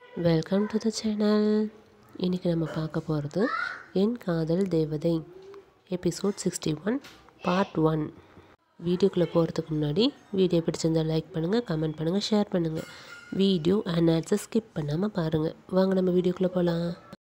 Welcome to the channel. இன்றைக்கி நம்ம பார்க்க போகிறது என் காதல் தேவதை எபிசோட் 61 பார்ட் 1. வீடியோக்குள்ளே போகிறதுக்கு முன்னாடி வீடியோ பிடிச்சிருந்தால் லைக் பண்ணுங்கள், கமெண்ட் பண்ணுங்கள், ஷேர் பண்ணுங்கள். வீடியோ அண்ட் ஆட்ஸை ஸ்கிப் பண்ணாமல் பாருங்கள். வாங்க நம்ம வீடியோக்குள்ளே போகலாம்.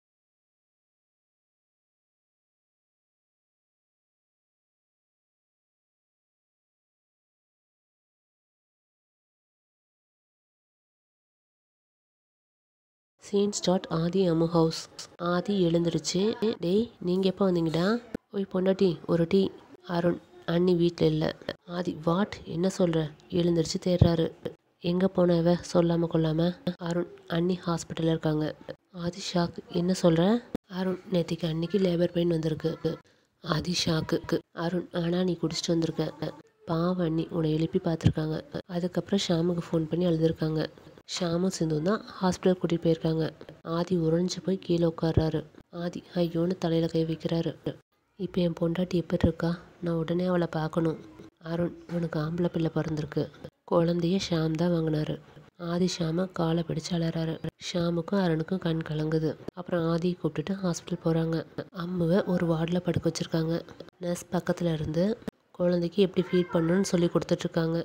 Scene start. Aadhi Ammu house. Aadhi எழுந்துருச்சு. டேய், நீங்கள் எப்போ வந்தீங்கடா? ஓய் பொண்டாட்டி, ஒரு டீ. அருண், அண்ணி வீட்டில் இல்லை. ஆதி, வாட், என்ன சொல்கிற? எழுந்திரிச்சு தேடுறாரு. எங்கே போனவ சொல்லாமல் கொள்ளாமல்? அருண், அண்ணி ஹாஸ்பிட்டலில் இருக்காங்க. ஆதி ஷாக். என்ன சொல்கிற? அருண், நேற்றுக்கு அன்னைக்கு லேபர் பெயின் வந்திருக்கு. ஆதி ஷாக்கு. அருண், ஆனால் நீ குடிச்சிட்டு வந்திருக்க. பாவம் அண்ணி உன்னை எழுப்பி பார்த்துருக்காங்க. அதுக்கப்புறம் ஷாமுக்கு ஃபோன் பண்ணி அழுதுருக்காங்க. ஷாமும் சிந்தும் தான் ஹாஸ்பிட்டல் கூட்டிகிட்டு போயிருக்காங்க. ஆதி உறைஞ்சி போய் கீழே உட்கார்றாரு. ஆதி ஐயோன்னு தலையில் கை வைக்கிறாரு. இப்போ என் பொண்டாட்டி எப்படி இருக்கா? நான் உடனே அவளை பார்க்கணும். அருண், உனக்கு ஆம்பளை பிள்ளை பிறந்திருக்கு. குழந்தைய ஷாம் தான் வாங்கினாரு. ஆதி ஷாமை காலை பிடிச்சு அலறாரு. ஷாமுக்கும் அருணுக்கும் கண் கலங்குது. அப்புறம் ஆதியை கூப்பிட்டுட்டு ஹாஸ்பிட்டல் போகிறாங்க. அம்முவை ஒரு வார்டில் படுக்க வச்சுருக்காங்க. நர்ஸ் பக்கத்தில் இருந்து குழந்தைக்கு எப்படி ஃபீட் பண்ணணும்னு சொல்லி கொடுத்துட்ருக்காங்க.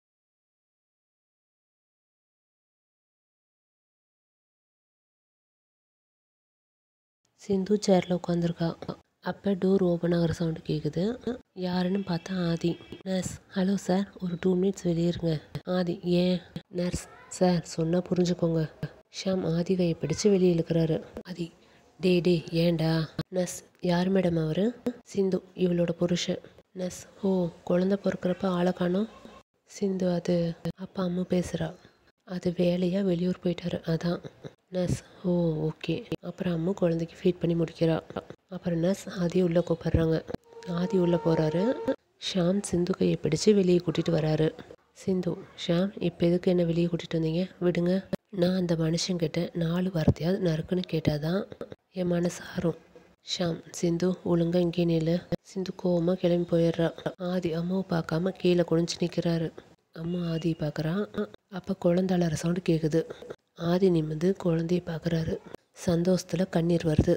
சிந்து சேரில் உட்காந்துருக்கா. அப்போ டோர் ஓப்பன் ஆகிற சவுண்டு கேட்குது. யாருன்னு பார்த்தா ஆதி. நர்ஸ், ஹலோ சார், ஒரு 2 மினிட்ஸ் வெளியேறுங்க. ஆதி, ஏன்? நர்ஸ், சார் சொன்னால் புரிஞ்சுக்கோங்க. ஷாம் ஆதி கையை பிடிச்சு வெளியே இழுக்கிறாரு. ஆதி, டே ஏண்டா? நர்ஸ், யார் மேடம் அவர்? சிந்து, இவளோட புருஷன். நர்ஸ், ஓ, குழந்தை பிறக்கிறப்ப ஆளை காணோம். சிந்து, அது அப்பா அம்மா பேசுகிறா. அது வேலையாக வெளியூர் போயிட்டாரு, அதான். Nurse, oh, okay. அப்புறம் அம்மா குழந்தைக்கு ஃபீட் பண்ணி முடிக்கிறா. அப்புறம் நர்ஸ் ஆதி உள்ளே கூப்பிட்றாங்க. ஆதி உள்ளே போகிறாரு. ஷாம் சிந்து கையை பிடிச்சு வெளியே கூட்டிகிட்டு வராரு. சிந்து, ஷாம், இப்போ எதுக்கு என்ன வெளியே கூட்டிகிட்டு வந்தீங்க? விடுங்க. நான் அந்த மனுஷங்கிட்ட 4 வார்த்தையாவது நறுக்குன்னு கேட்டாதான் என் மனசு ஆறும். ஷாம், சிந்து ஒழுங்கா இங்கே நில்லு. சிந்து கோவமாக கிளம்பி போயிடுறா. ஆதி அம்மாவை பார்க்காம கீழே குனிஞ்சு நிற்கிறாரு. அம்மா ஆதியை பார்க்குறா. அப்போ குழந்தை அலற சவுண்டு கேட்குது. ஆதி நிமிர்ந்து குழந்தைய பார்க்குறாரு. சந்தோஷத்தில் கண்ணீர் வருது.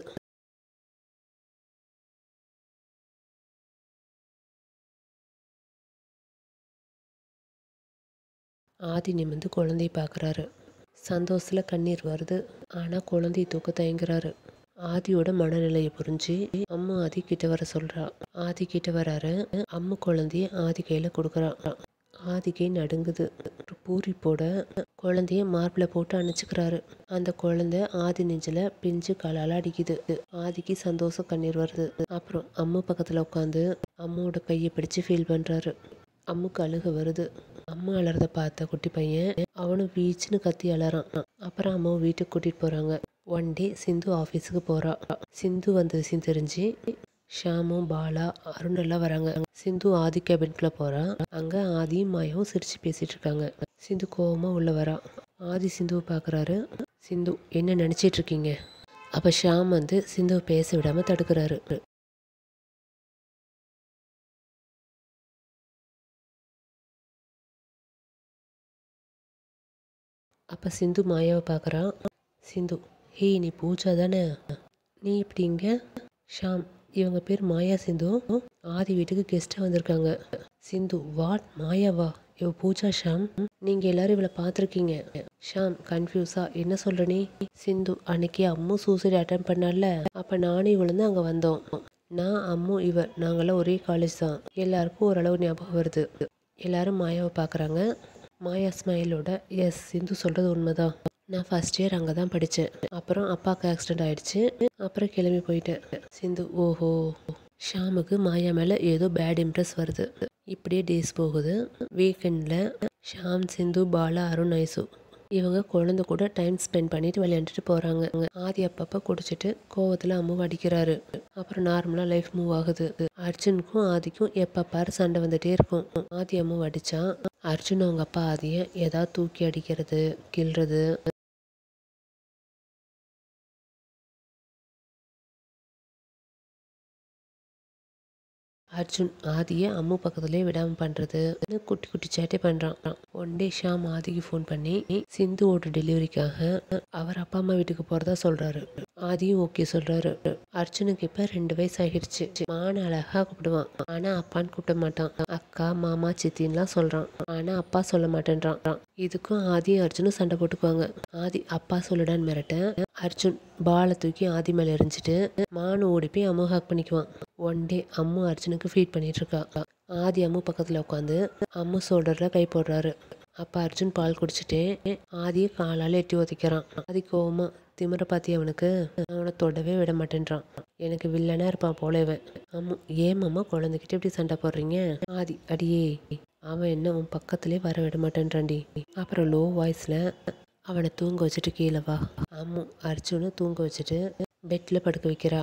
ஆதி நிமிர்ந்து குழந்தைய பார்க்குறாரு. சந்தோஷத்தில் கண்ணீர் வருது. ஆனால் குழந்தைய தூக்க தயங்குறாரு. ஆதியோட மனநிலையை புரிஞ்சு அம்மா ஆதி கிட்ட வர சொல்கிறா. ஆதி கிட்ட வராரு. அம்மா குழந்தைய ஆதி கையில் கொடுக்குறா. ஆதி கை நடுங்குது. பூரிப்போட குழந்தைய மார்பில் போட்டு அணைச்சிக்கிறாரு. அந்த குழந்தை ஆதி நெஞ்சில் பிஞ்சு காலால் அடிக்குது. ஆதிக்கு சந்தோஷம் கண்ணீர் வருது. அப்புறம் அம்மா பக்கத்தில் உட்காந்து அம்மாவோட கையை பிடிச்சு ஃபீல் பண்ணுறாரு. அம்முக்கு அழுக வருது. அம்மா அலறத பார்த்த குட்டி பையன் அவனும் வீச்சுன்னு கத்தி அலறான். அப்புறம் அம்மாவை வீட்டுக்கு கூட்டிகிட்டு போகிறாங்க. ஒன் டே சிந்து ஆஃபீஸுக்கு போகிறா. சிந்து வந்த விஷயம் தெரிஞ்சு ஷாமும் பாலா அருண் எல்லாம் வராங்க. சிந்து ஆதி கேபின்குள்ளே போகிறா. அங்கே ஆதியும் மாயாவும் சிரித்து பேசிகிட்டு இருக்காங்க. சிந்து கோவமாக உள்ளே வரா. ஆதி சிந்துவை பார்க்குறாரு. சிந்து, என்ன நினச்சிட்டு இருக்கீங்க? அப்போ ஷாம் வந்து சிந்துவை பேச விடாமல் தடுக்கிறாரு. அப்போ சிந்து மாயாவை பார்க்குறா. சிந்து, ஹே, நீ பூஜா தானே? நீ இப்படி இங்கே? ஷாம், இவங்க பேர் மாயா. சிந்து ஆதி வீட்டுக்கு கெஸ்ட்டாக வந்திருக்காங்க. சிந்து, வாட், மாயாவா? இவ பூஜா. ஷாம், நீங்கள் எல்லாரும் இவளை பார்த்துருக்கீங்க. ஷாம் கன்ஃபியூஸா, என்ன சொல்கிற நீ? சிந்து, அன்னைக்கு அம்மு சூசைட் அட்டன் பண்ணால, அப்போ நானும் இவளும் தான் அங்கே வந்தோம். நான், அம்மு, நாங்களாம் ஒரே காலேஜ் தான். எல்லாருக்கும் ஓரளவு ஞாபகம் வருது. எல்லாரும் மாயாவை பார்க்குறாங்க. மாயா ஸ்மைலோட, எஸ், சிந்து சொல்கிறது உண்மைதான். நான் ஃபர்ஸ்ட் இயர் அங்கே தான் படித்தேன். அப்புறம் அப்பாவுக்கு ஆக்சிடெண்ட் ஆகிடுச்சு. அப்புறம் கிளம்பி போயிட்டேன். சிந்து, ஓஹோ. ஷாமுக்கு மாயா மேலே ஏதோ பேட் இம்ப்ரெஸ் வருது. இப்படியே டேஸ் போகுது. வீக்கெண்டில் ஷாம், சிந்து, பாலா, அருண், ஐசு இவங்க குழந்தை கூட டைம் ஸ்பெண்ட் பண்ணிட்டு விளையாண்டுட்டு போகிறாங்க. ஆதி அப்பப்போ குடிச்சிட்டு கோவத்தில் அம்மாவை அடிக்கிறாரு. அப்புறம் நார்மலாக லைஃப் மூவ் ஆகுது. அர்ஜுனுக்கும் ஆதிக்கும் எப்போ பாரு சண்டை வந்துட்டே இருக்கும். ஆதி அம்மாவை அடித்தா அர்ஜுன் அவங்க அப்பா ஆதியை ஏதாவது தூக்கி அடிக்கிறது, கிள்றது. அர்ஜுன் ஆதியை அம்மு பக்கத்துலேயே விடாமல் பண்ணுறது குட்டி குட்டி சேட்டை பண்ணுறான். ஒன் டே ஷாம் ஆதிக்கு ஃபோன் பண்ணி சிந்துவோட டெலிவரிக்காக அவர் அப்பா அம்மா வீட்டுக்கு போகிறதா சொல்கிறாரு. ஆதியும் ஓகே சொல்கிறாரு. அர்ஜுனுக்கு இப்போ 2 வயசு ஆகிடுச்சு. மான அழகாக கூப்பிடுவான், ஆனால் அப்பான்னு கூப்பிட மாட்டான். அக்கா மாமா சித்தின்லாம் சொல்கிறான், ஆனால் அப்பா சொல்ல மாட்டேன்றான். இதுக்கும் ஆதியும் அர்ஜுனும் சண்டை போட்டுக்குவாங்க. ஆதி அப்பா சொல்லுடான்னு மிரட்ட அர்ஜுன் பாலை தூக்கி ஆதி மேலே எரிஞ்சிட்டு மானு ஓடி போய் அம்மு ஹாக் பண்ணிக்குவான். ஒன் டே அம்மு அர்ஜுனுக்கு ஃபீட் பண்ணிட்டு இருக்கா. ஆதி அம்மு பக்கத்தில் உட்காந்து அம்மு ஷோல்டரில் கை போடுறாரு. அப்போ அர்ஜுன் பால் குடிச்சிட்டே ஆதியை காலால் எட்டி உதைக்கிறான். ஆதி கோவமா, திமிர பாத்தி அவனுக்கு, அவனை தொடவே விட மாட்டேன்றான். எனக்கு வில்லனா இருப்பான் போல இவன். அம்மு, ஏமாம்மா குழந்தைகிட்ட இப்படி சண்டை போடுறீங்க? ஆதி, அடியே அவன் என்ன உன் பக்கத்துலேயே வர விட மாட்டேன்றான்டி. அப்புறம் லோ வாய்ஸில் அவனை தூங்க வச்சுட்டு கீழே வா. அம்மு அர்ஜுனை தூங்க வச்சுட்டு பெட்டில் படுக்க வைக்கிறா.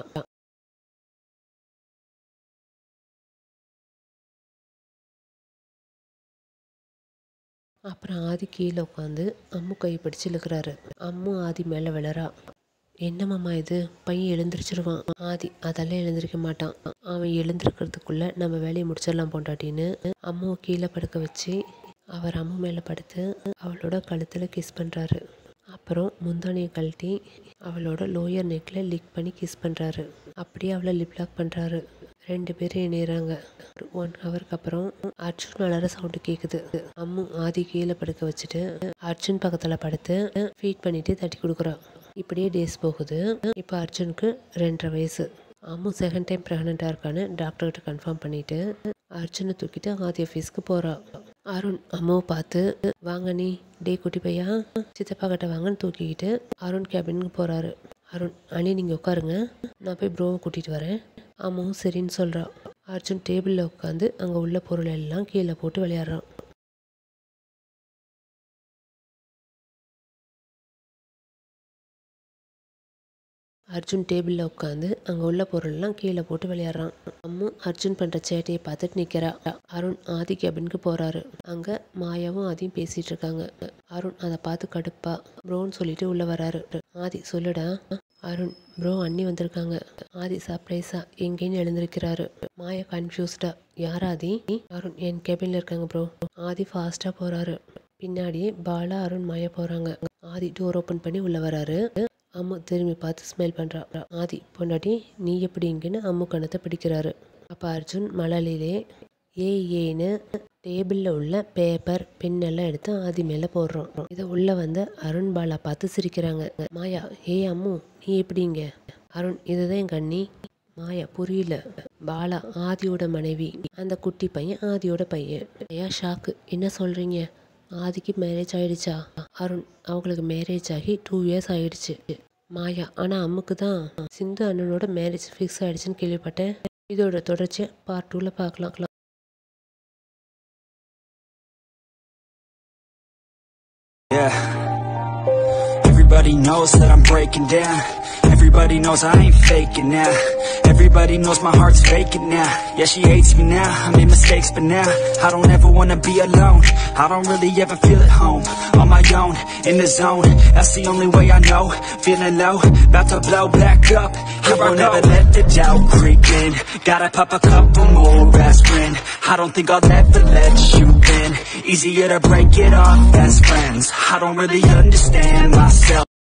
அப்புறம் ஆதி கீழே உட்காந்து அம்மு கை பிடிச்சு இழுக்கிறாரு. அம்மு ஆதி மேலே விழறா. என்னம்மா இது, பையன் எழுந்திரிச்சிருவான். ஆதி, அதெல்லாம் எழுந்திருக்க மாட்டான், அவன் எழுந்திருக்கிறதுக்குள்ள நம்ம வேலையை முடிச்சிடலாம் பொண்டாட்டின்னு அம்முவை கீழே படுக்க வச்சு அவர் அம்மு மேலே படுத்து அவளோட கழுத்தில் கிஸ் பண்ணுறாரு. அப்புறம் முந்தானியை கழட்டி அவளோட லோயர் நெக்கில் லிக் பண்ணி கிஸ் பண்ணுறாரு. அப்படியே அவளை லிப்லாக் பண்ணுறாரு. 2 பேரும் இணையிறாங்க. 1 ஹவருக்கு அப்புறம் அர்ஜுன் வளர சவுண்டு கேட்குது. அம்மு ஆதி கீழே படுக்க வச்சுட்டு அர்ஜுன் பக்கத்தில் படுத்து ஃபீட் பண்ணிட்டு தட்டி கொடுக்குறா. இப்படியே டேஸ் போகுது. இப்போ அர்ஜுனுக்கு 2.5 வயசு. அம்மு செகண்ட் டைம் ப்ரெக்னெண்ட்டாக இருக்கான்னு டாக்டர்கிட்ட கன்ஃபார்ம் பண்ணிட்டு அர்ஜுனை தூக்கிட்டு ஆதி ஆஃபீஸ்க்கு போகிறா. அருண் அம்மாவை பார்த்து, வாங்க நீ டே குட்டி பையா, சித்தப்பா கிட்ட வாங்கன்னு தூக்கிக்கிட்டு அருண் கேபினுக்கு போகிறாரு. அருண், அண்ணி நீங்கள் உட்காருங்க, நான் போய் ப்ரோவை கூட்டிகிட்டு வரேன். அம்மாவும் சரின்னு சொல்கிறா. அர்ஜுன் டேபிளில் உட்காந்து அங்கே உள்ள பொருள் எல்லாம் கீழே போட்டு விளையாடுறான். அர்ஜுன் டேபிளில் உட்காந்து அங்கே உள்ள பொருள்லாம் கீழே போட்டு விளையாடுறான். அம்மு அர்ஜுன் பண்ணுற சேட்டையை பார்த்துட்டு நிற்கிறா. அருண் ஆதி கேபினுக்கு போகிறாரு. அங்கே மாயாவும் ஆதியும் பேசிகிட்டு இருக்காங்க. அருண் அதை பார்த்து கடுப்பா ப்ரோன்னு சொல்லிட்டு உள்ளே வராரு. ஆதி, சொல்லுடா. அருண், ப்ரோ அண்ணி வந்திருக்காங்க. ஆதி சர்ப்ரைஸா எங்கேன்னு எழுந்திருக்கிறாரு. மாயா கன்ஃபியூஸ்டா, யார் ஆதி? அருண், என் கேபினில் இருக்காங்க ப்ரோ. ஆதி ஃபாஸ்ட்டாக போகிறாரு. பின்னாடியே பாலா அருண் மாயா போகிறாங்க. ஆதி டோர் ஓப்பன் பண்ணி உள்ளே வராரு. அம்மு திரும்பி பார்த்து ஸ்மைல் பண்ணுறா. ஆதி, பொண்டாட்டி நீ எப்படி இங்கேன்னு அம்மு கணத்தை பிடிக்கிறாரு. அப்போ அர்ஜுன் மழலையிலே ஏன்னு டேபிளில் உள்ள பேப்பர் பெண்ணெல்லாம் எடுத்து ஆதி மேலே போடுறோம். இதை உள்ளே வந்து அருண் பாலா பார்த்து சிரிக்கிறாங்க. மாயா, அம்மு நீ எப்படிங்க? அருண், இதுதான் என் கண்ணி. மாயா, புரியல. பாலா ஆதியோட மனைவி, அந்த குட்டி பையன் ஆதியோட பையன். ஐயா ஷாக்கு, என்ன சொல்கிறீங்க? ஆதிக்கு மேரேஜ் ஆகிடுச்சா? அருண், அவங்களுக்கு மேரேஜ் ஆகி 2 இயர்ஸ் ஆகிடுச்சு. மாயா, ஆனால் அம்முக்கு தான் சிந்து அண்ணனோட மேரேஜ் ஃபிக்ஸ் ஆகிடுச்சுன்னு கேள்விப்பட்டேன். இதோட தொடர்ச்சியை பார்ட் 2ல் பார்க்கலாம். Everybody knows that I'm breaking down. Everybody knows I ain't faking now. Everybody knows my heart's faking now. Yeah, she hates me now, I made mistakes but now I don't ever wanna be alone. I don't really ever feel at home. On my own, in the zone, that's the only way I know. Feeling low, about to blow back up. I won't ever let the doubt creep in. Gotta pop a couple more aspirin. I don't think I'll ever let you in. Easier to break it off best friends. I don't really understand myself.